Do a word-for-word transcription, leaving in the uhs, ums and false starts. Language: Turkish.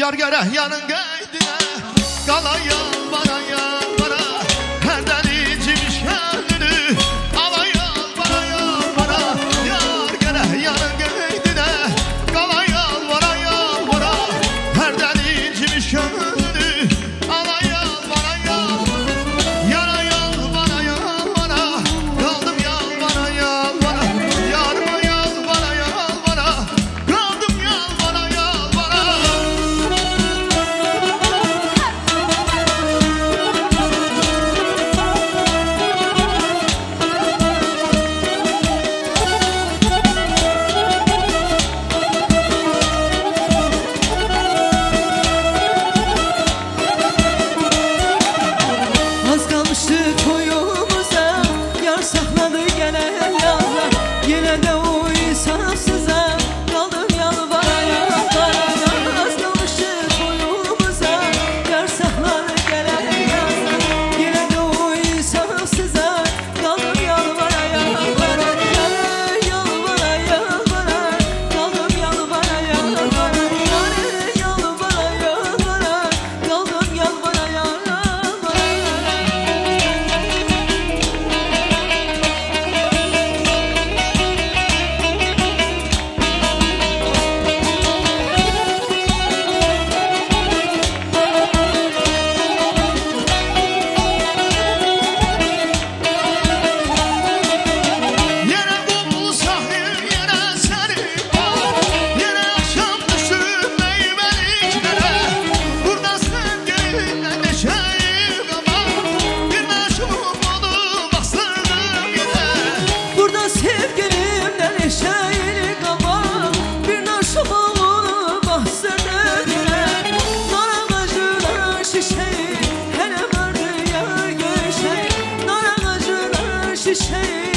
Yar gerek yanın geydine Kala yalvara yalvara Her delicim kendini Ala yalvara yalvara Yar gerek yanın geydine Kala yalvara yalvara Her delicim kendini Ala yalvara yalvara Yara yalvara yalvara Kaldım yalvara yalvara Yarıma yalvara yalvara Kaldım yalvara yalvara Az kalmıştı toyumuza, yar sakladı gene yalvar. Yine de o insafsıza kaldım yalvara yalvara. Az kalmıştı toyumuza, yar sakladı gene yalvar. Yine de o insafsıza kaldım yalvara yalvara. Yar yalvara yalvara, kaldım yalvara yalvara. Yar yalvara yalvara, kaldım yalvara yalvara. Yere kumlu sahil yere seni var Yere akşam düşüp meyveliklere Burada sevgilinle neşeyi kabar Bir meşhum olup bastırdım yine Burada sevgilimden eşeğini kabar Bir naşım olup bahseder yine Nar ağacına şişeyi Hele vardı ya göşeği Nar ağacına şişeyi